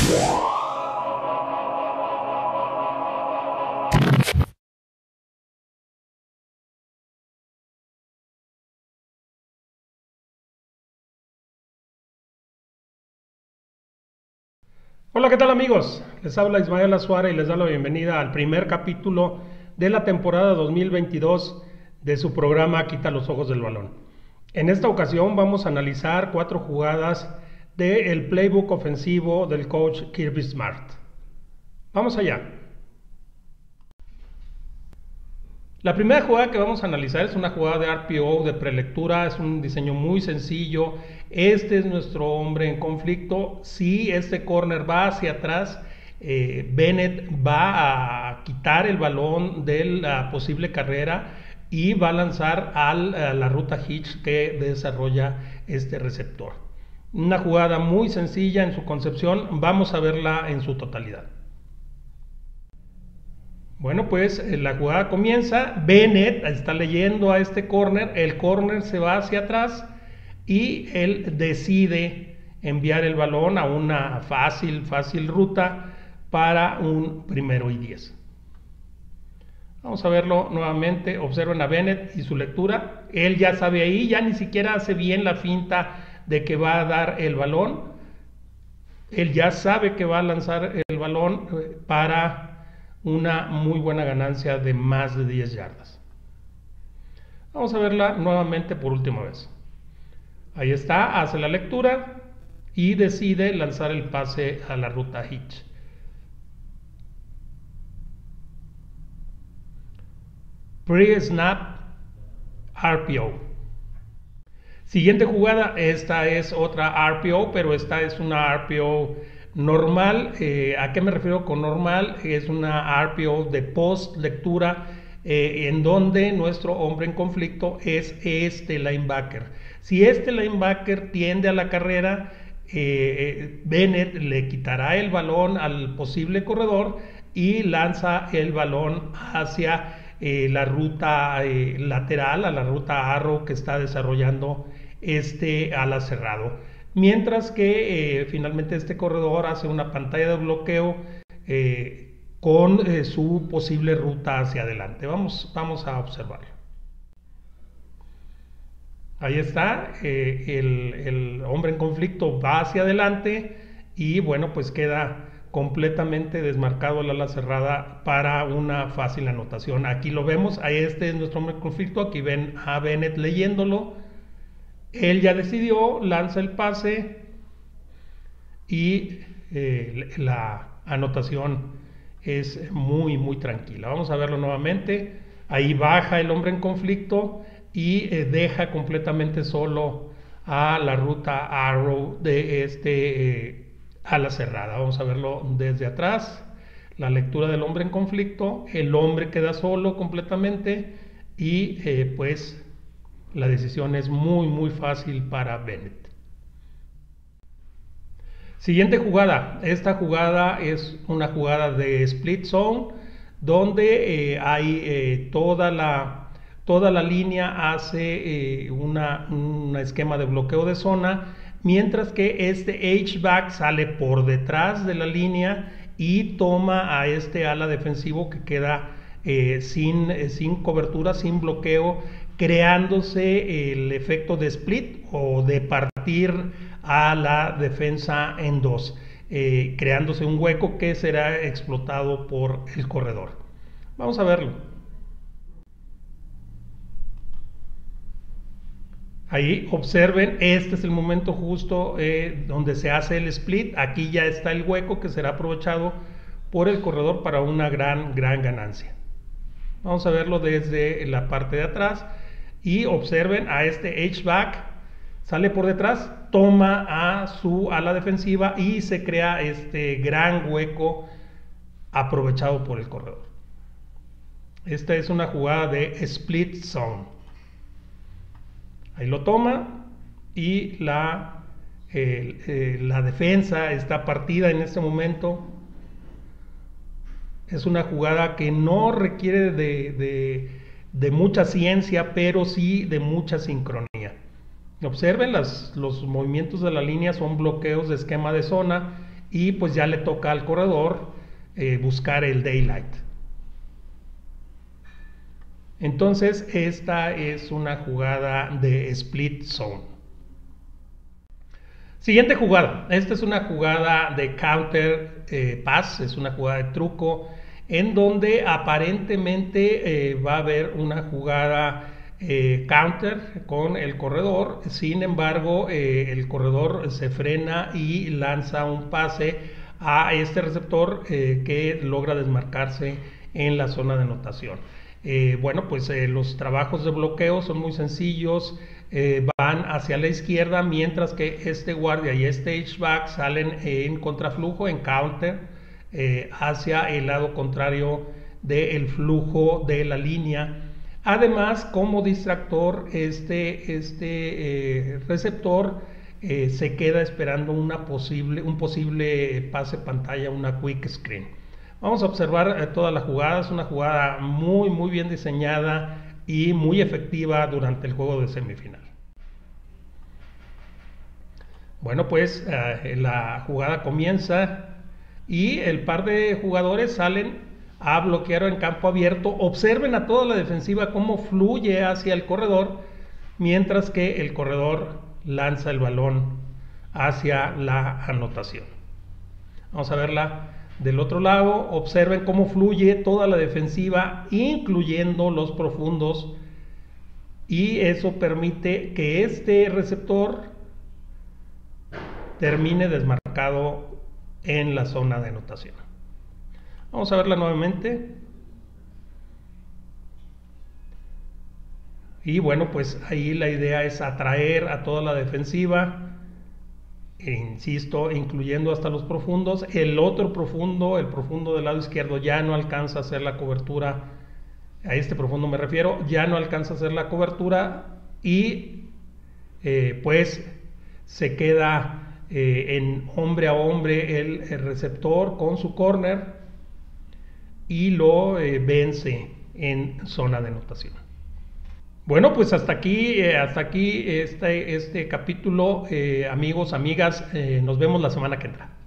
Hola, ¿qué tal amigos? Les habla Ismael Azuara y les da la bienvenida al primer capítulo de la temporada 2022 de su programa Quita los ojos del balón. En esta ocasión vamos a analizar 4 jugadas del playbook ofensivo del coach Kirby Smart. Vamos allá. La primera jugada que vamos a analizar es una jugada de RPO, de prelectura, es un diseño muy sencillo. Este es nuestro hombre en conflicto. Si este corner va hacia atrás, Bennett va a quitar el balón de la posible carrera y va a lanzar a la ruta hitch que desarrolla este receptor. Una jugada muy sencilla en su concepción, vamos a verla en su totalidad. Bueno, pues la jugada comienza, Bennett está leyendo a este corner, el corner se va hacia atrás y él decide enviar el balón a una fácil ruta para un 1º y 10. Vamos a verlo nuevamente, observen a Bennett y su lectura, él ya sabe ahí, ya ni siquiera hace bien la finta de que va a dar el balón, él ya sabe que va a lanzar el balón para una muy buena ganancia de más de 10 yardas. Vamos a verla nuevamente por última vez. Ahí está, hace la lectura y decide lanzar el pase a la ruta hitch. Pre-snap RPO. Siguiente jugada, esta es otra RPO, pero esta es una RPO normal. ¿A qué me refiero con normal? Es una RPO de post lectura en donde nuestro hombre en conflicto es este linebacker. Si este linebacker tiende a la carrera, Bennett le quitará el balón al posible corredor y lanza el balón hacia la ruta lateral, a la ruta arrow que está desarrollando este ala cerrado. Mientras que finalmente este corredor hace una pantalla de bloqueo con su posible ruta hacia adelante. Vamos a observarlo. Ahí está, el hombre en conflicto va hacia adelante y bueno, pues queda completamente desmarcado el ala cerrada para una fácil anotación. Aquí lo vemos, ahí este es nuestro hombre en conflicto, aquí ven a Bennett leyéndolo. Él ya decidió, lanza el pase y la anotación es muy tranquila. Vamos a verlo nuevamente. Ahí baja el hombre en conflicto y deja completamente solo a la ruta arrow de este ala cerrada. Vamos a verlo desde atrás. La lectura del hombre en conflicto. El hombre queda solo completamente y pues la decisión es muy fácil para Bennett. Siguiente jugada. Esta jugada es una jugada de split zone donde hay toda la línea hace un esquema de bloqueo de zona, mientras que este H-back sale por detrás de la línea y toma a este ala defensivo que queda sin cobertura, sin bloqueo, creándose el efecto de split o de partir a la defensa en dos, creándose un hueco que será explotado por el corredor. Vamos a verlo. Ahí observen, este es el momento justo donde se hace el split. Aquí ya está el hueco que será aprovechado por el corredor para una gran ganancia. Vamos a verlo desde la parte de atrás y observen a este H-back, sale por detrás, toma a su ala defensiva y se crea este gran hueco aprovechado por el corredor. Esta es una jugada de split zone. Ahí lo toma y la defensa está partida en este momento. Es una jugada que no requiere de mucha ciencia, pero sí de mucha sincronía. Observen, los movimientos de la línea son bloqueos de esquema de zona y pues ya le toca al corredor buscar el daylight. Entonces esta es una jugada de split zone. Siguiente jugada. Esta es una jugada de counter pass, es una jugada de truco en donde aparentemente va a haber una jugada counter con el corredor. Sin embargo, el corredor se frena y lanza un pase a este receptor que logra desmarcarse en la zona de anotación. Bueno, pues los trabajos de bloqueo son muy sencillos, van hacia la izquierda, mientras que este guardia y este H-back salen en contraflujo, en counter, hacia el lado contrario del flujo de la línea. Además, como distractor, este receptor se queda esperando un posible pase pantalla, una quick screen. Vamos a observar toda la jugada. Es una jugada muy bien diseñada y muy efectiva durante el juego de semifinal. Bueno, pues la jugada comienza y el par de jugadores salen a bloquear en campo abierto. Observen a toda la defensiva cómo fluye hacia el corredor, mientras que el corredor lanza el balón hacia la anotación. Vamos a verla del otro lado. Observen cómo fluye toda la defensiva, incluyendo los profundos, y eso permite que este receptor termine desmarcado en la zona de anotación. Vamos a verla nuevamente. Y bueno, pues ahí la idea es atraer a toda la defensiva, insisto, incluyendo hasta los profundos. El otro profundo, el profundo del lado izquierdo, ya no alcanza a hacer la cobertura. A este profundo me refiero, ya no alcanza a hacer la cobertura y pues se queda en hombre a hombre el receptor con su corner y lo vence en zona de anotación. Bueno, pues hasta aquí este capítulo, amigos, amigas, nos vemos la semana que entra.